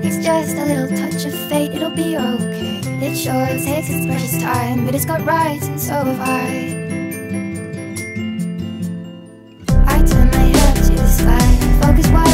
It's just a little touch of fate, it'll be okay. It sure takes its precious time, but it's got rights and so have I. I turn my head to the sky, focus wide.